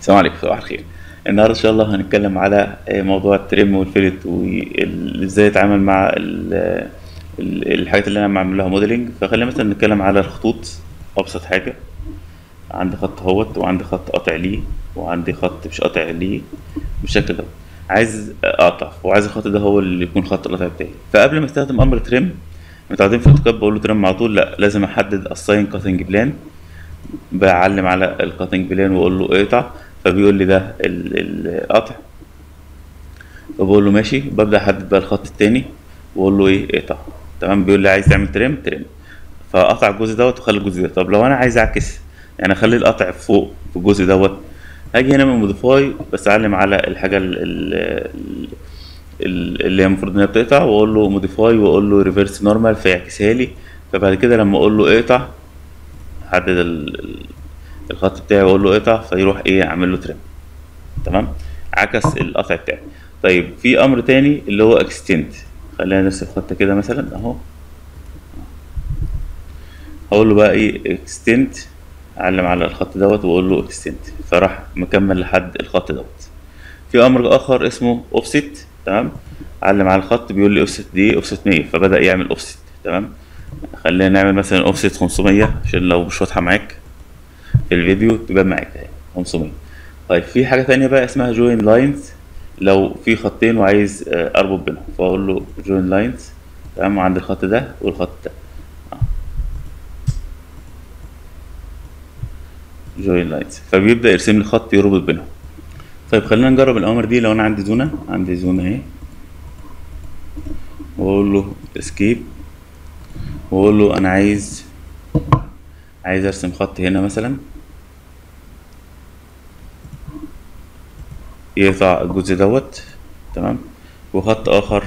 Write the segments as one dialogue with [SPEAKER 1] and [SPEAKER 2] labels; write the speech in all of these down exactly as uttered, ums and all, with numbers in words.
[SPEAKER 1] السلام عليكم، صباح الخير. النهارده ان شاء الله هنتكلم على آه، موضوع الترم والفيلت وازاي اتعامل مع ال- ال- الحاجات اللي انا بعمل لها موديلنج. فخلينا مثلا نتكلم على الخطوط. ابسط حاجه، عندي خط اهوت وعندي خط قاطع ليه وعندي خط مش قاطع ليه بالشكل ده. عايز اقطع وعايز الخط ده هو اللي يكون خط القطع بتاعي. فقبل ما استخدم امر ترم متعودين في الاوتوكاد بقول له ترم على طول، لا، لازم احدد الساين كاتنج بلان. بعلم على الكاتنج بلان واقول له اقطع، فبيقول لي ده ال- القطع. فبقول له ماشي، ببدا احدد بقى الخط التاني واقول له ايه اقطع. تمام، بيقول لي عايز تعمل ترم ترم، فاقطع الجزء دوت واخلي الجزء ده. طب لو انا عايز اعكس، يعني اخلي القطع فوق في الجزء دوت، هاجي هنا من موديفاي بس اعلم على الحاجه ال- ال- ال- اللي هي المفروض انها بتقطع، واقول له موديفاي واقول له ريفرس نورمال فيعكسها لي. فبعد كده لما اقول له اقطع، احدد ال- ال- الخط بتاعي واقول له اقطع، فيروح ايه اعمل له ترم. تمام، عكس القطع بتاعي. طيب في امر تاني اللي هو اكستنت. خلينا نرسم خط كده مثلا اهو، هقول له بقى ايه اكستنت، اعلم على الخط دوت واقول له اكستنت، فراح مكمل لحد الخط دوت. في امر اخر اسمه اوفست. تمام، علم على الخط بيقول لي اوفست دي اوفست مية، فبدا يعمل اوفست. تمام، خلينا نعمل مثلا اوفست خمسمية عشان لو مش واضحه معاك في الفيديو تبان معاك اهي خمسمية. طيب في حاجة تانية بقى اسمها جوين لاينز. لو في خطين وعايز آه، اربط بينهم، فاقول له جوين لاينز. تمام، عند الخط ده والخط ده جوين لاينز، فبيبدأ يرسم لي خط يربط بينهم. طيب خلينا نجرب الأوامر دي. لو أنا عندي زونة، عندي زونة اهي، وأقول له اسكيب وأقول له أنا عايز عايز أرسم خط هنا مثلا يقطع الجزء دوت. تمام، وخط آخر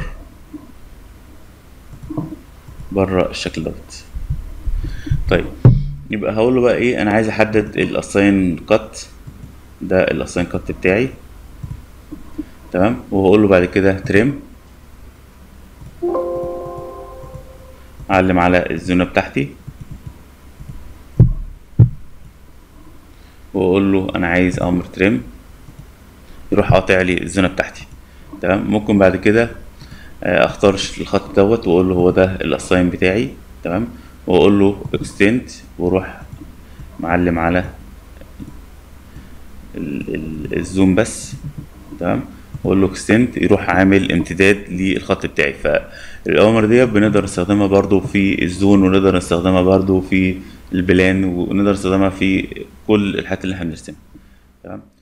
[SPEAKER 1] بره الشكل دوت. طيب يبقى هقول له بقى ايه، انا عايز احدد الاساين كات، ده الاساين كات بتاعي. تمام، وهقول له بعد كده تريم، اعلم على الزونة بتاعتي واقول له انا عايز امر تريم، يروح قاطع لي الزونة بتاعتي. تمام، ممكن بعد كده آه، اختار الخط دوت واقول له هو ده الاساين بتاعي. تمام، واقول له اكستنت واروح معلم على ال- ال- الزوم بس. تمام، واقول له اكستنت يروح عامل امتداد للخط بتاعي. فالاوامر دي بنقدر نستخدمها برضو في الزون، ونقدر نستخدمها برضو في البلان، ونقدر نستخدمها في كل الحاجات اللي احنا بنرسمها. تمام.